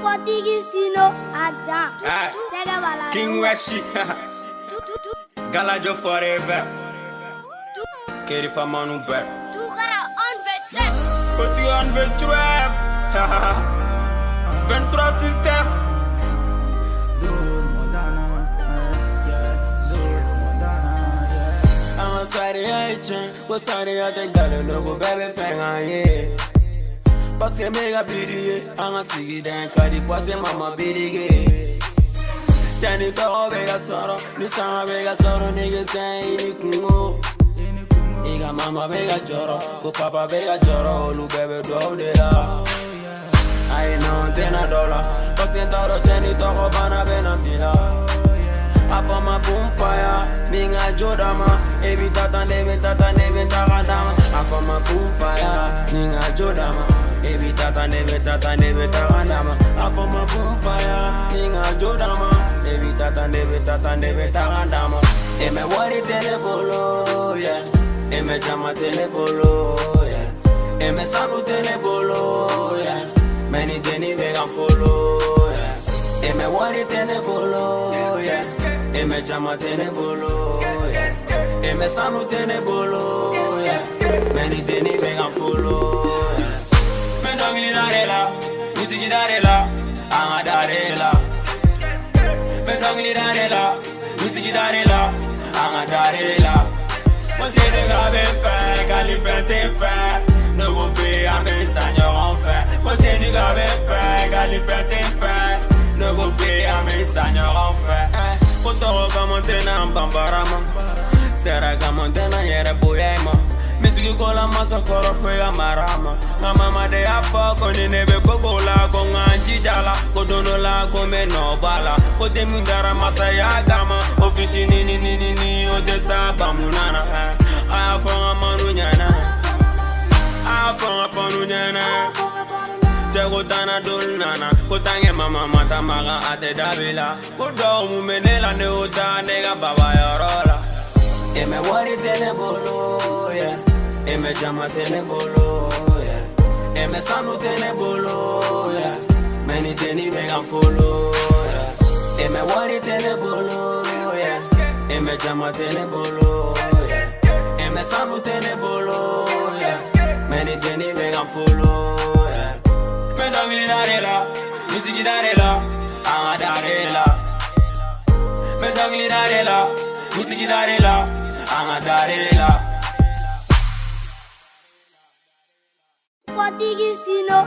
King Weshi Galajo forever Keri Famanu back Côté on veut trap 23 système I'm sorry I change Go sorry I take that no go baby fanga yeah Parce que mega bidie anga sigi den kadi poise mama bidige Tani ko bega soro ni sama bega soro nigga say ni kungo Iga mama bega joro ko papa bega joro lu bebe do de la I know tena dollar parce que taro tani to ko bana bena bila Afama boom fire ninga jodama evita nebe tagandama Afama boom fire ninga jodama evita nebe tagandama Afama boom fire ninga jodama evita nebe tagandama Eme wari tele bolo yeah Eme jama tele bolo yeah Eme sanu tele bolo yeah Many teni vegan follow yeah Eme wari tele bolo yeah Eme jama tene bolo yeah. Eme sanu tene bolo yeah. Many teni vengan follow yeah. Me dongli darela Musiki darela Anga darela Me dongli darela Musiki darela Anga darela Monte de grave fait Galifin te fait Ne vous paye à mes seigneurs en fait Monte de grave fait Galifin te fait Ne vous paye à mes seigneurs en fait Kotoro ka montena mbambarama Sera ka montena yere boyaima Misiki kola masa koro fwe marama Na mama de afa koni nebe kokola Konga njijala kodono la kome no bala Kote mindara masa ya gama Ofiti ni odesta bamunana Aya fonga manu nyana Aya fonga fonu nyana Tego tana dolnana Kotange mama mata maga ate dabila Kodo mumenela ne uta nega baba yorola Eme wari tene bolo yeah Eme jama tene bolo yeah Eme sanu tene bolo yeah Many teni vegan follow yeah Eme wari tene bolo yeah Eme jama tene bolo yeah Eme sanu tene bolo yeah Many teni vegan follow yeah Me dongli darela, musiki darela, anga darela Me dongli darela, musiki darela, anga darela